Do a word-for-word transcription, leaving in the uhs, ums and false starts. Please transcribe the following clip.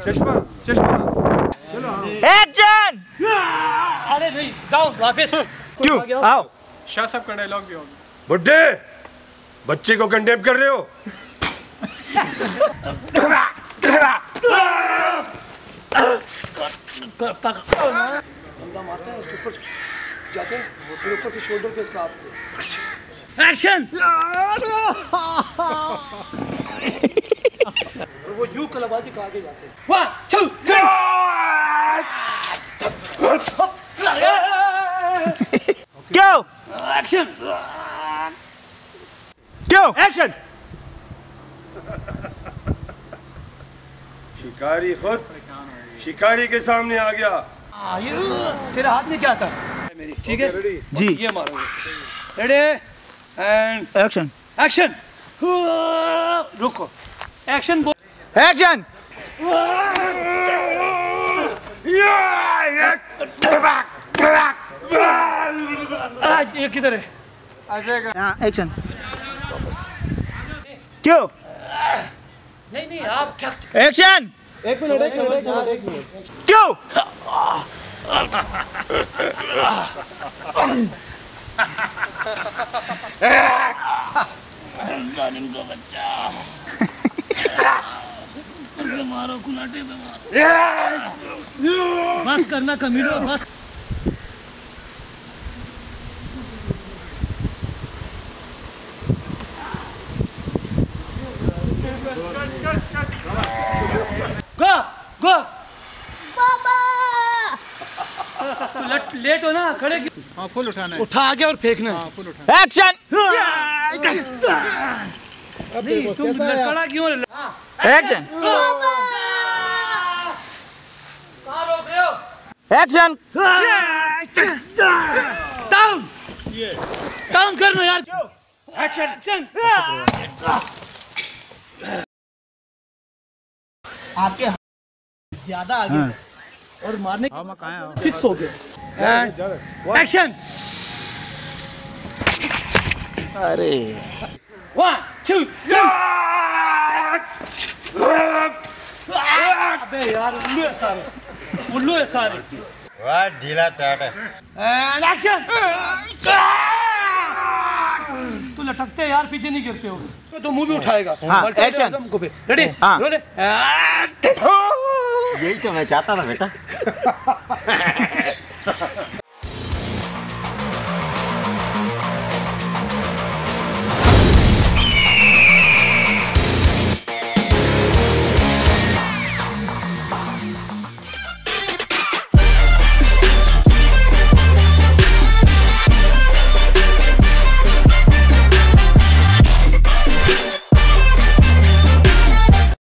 चश्मा चश्मा चलो एक्शन। अरे नहीं डाउन वापस। क्यों आओ। शाह साहब का डायलॉग भी होगा। बुड्ढे बच्चे को कंडेम कर रहे हो। बंदा मारता है उसके ऊपर जाते हैं वो फिर ऊपर से शोल्डर पे इसका हाथ। एक्शन। और वो यूं कलाबाजी का आगे जाते हैं। One two three. क्यों एक्शन। क्यों एक्शन। शिकारी खुद शिकारी के सामने आ गया। हाँ ये तेरे हाथ में क्या था मेरी ठीक है जी ये मारोगे रेडी एंड एक्शन एक्शन। रुको एक्शन बोल एक्शन। ये किधर है हाँ एक्शन। क्यों नहीं नहीं आप ठक एक्शन। एक मिनट एक मिनट एक मिनट क्यों जालिम का बच्चा मारो कुलाटे पे मारो बस करना कमीनो बस। गो गो पापा लेट लेट हो ना खड़े क्यों? हाँ फुल उठाना है। उठा के और फेंकना है। हाँ फुल उठाना एक्शन। नहीं तुम लड़खड़ा क्यों एक्शन। कहाँ रोक रहे हो? एक्शन। डाउन डाउन करना यार। Action action. आपके ज्यादा आगे और मारने फिक्स हो गए। एक्शन। अरे वन टू थ्री। अबे यार उल्लू है सारे उल्लू है सारे। वाह ढीला टाट है। And action. तू लटकते यार पीछे नहीं गिरते हो तो, तो मुंह भी उठाएगा। हाँ एक्शन। रेडी हाँ रोले। यही तो मैं चाहता था बेटा।